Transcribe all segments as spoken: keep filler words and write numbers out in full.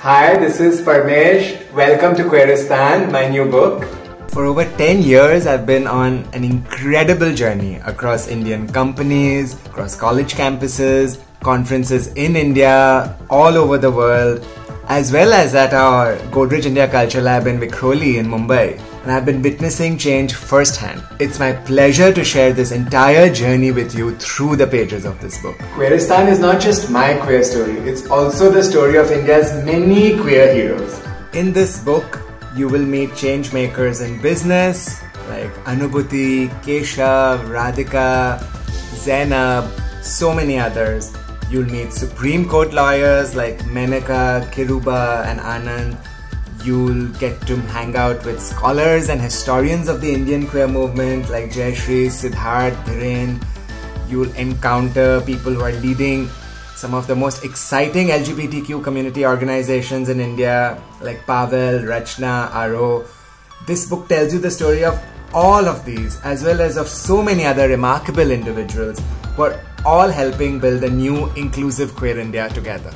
Hi, this is Parmesh. Welcome to Queeristan, my new book. For over ten years, I've been on an incredible journey across Indian companies, across college campuses, conferences in India, all over the world, as well as at our Godrej India Culture Lab in Vikhroli in Mumbai. And I've been witnessing change firsthand. It's my pleasure to share this entire journey with you through the pages of this book. Queeristan is not just my queer story, it's also the story of India's many queer heroes. In this book, you will meet change makers in business like Anubhuti, Keshav, Radhika, Zainab, so many others. You'll meet Supreme Court lawyers like Menaka, Kiruba and Anand. You'll get to hang out with scholars and historians of the Indian queer movement like Jayashree, Siddharth, Dhiren. You'll encounter people who are leading some of the most exciting L G B T Q community organizations in India like Pavel, Rachna, Aro. This book tells you the story of all of these as well as of so many other remarkable individuals who are all helping build a new inclusive queer India together.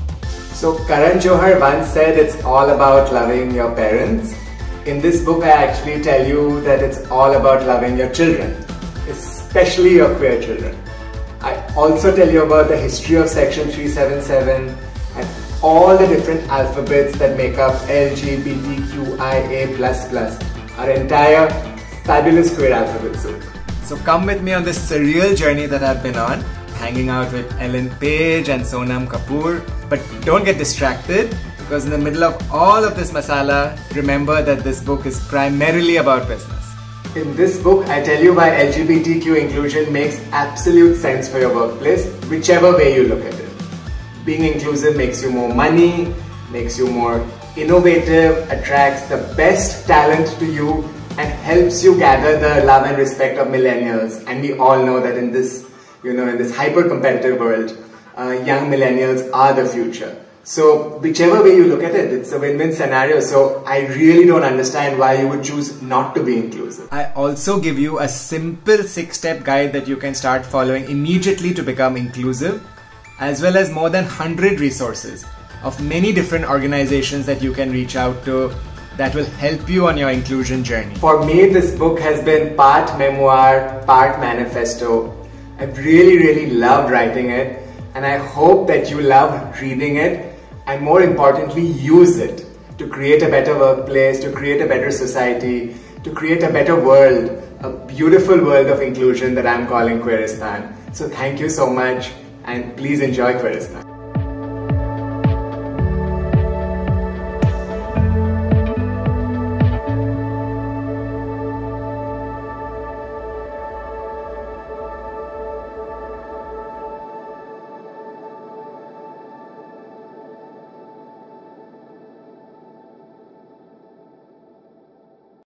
So Karan Johar once said it's all about loving your parents. In this book I actually tell you that it's all about loving your children, especially your queer children. I also tell you about the history of Section three seventy-seven and all the different alphabets that make up L G B T Q I A plus plus, our entire fabulous queer alphabet soup. So come with me on this surreal journey that I've been on, hanging out with Ellen Page and Sonam Kapoor. But don't get distracted, because in the middle of all of this masala, remember that this book is primarily about business. In this book, I tell you why L G B T Q inclusion makes absolute sense for your workplace, whichever way you look at it. Being inclusive makes you more money, makes you more innovative, attracts the best talent to you, and helps you gather the love and respect of millennials. And we all know that in this, you know, in this hyper-competitive world, uh, young millennials are the future. So whichever way you look at it, it's a win-win scenario. So I really don't understand why you would choose not to be inclusive. I also give you a simple six-step guide that you can start following immediately to become inclusive, as well as more than one hundred resources of many different organizations that you can reach out to that will help you on your inclusion journey. For me, this book has been part memoir, part manifesto. I've really, really loved writing it, and I hope that you love reading it, and more importantly, use it to create a better workplace, to create a better society, to create a better world, a beautiful world of inclusion that I'm calling Queeristan. So thank you so much, and please enjoy Queeristan.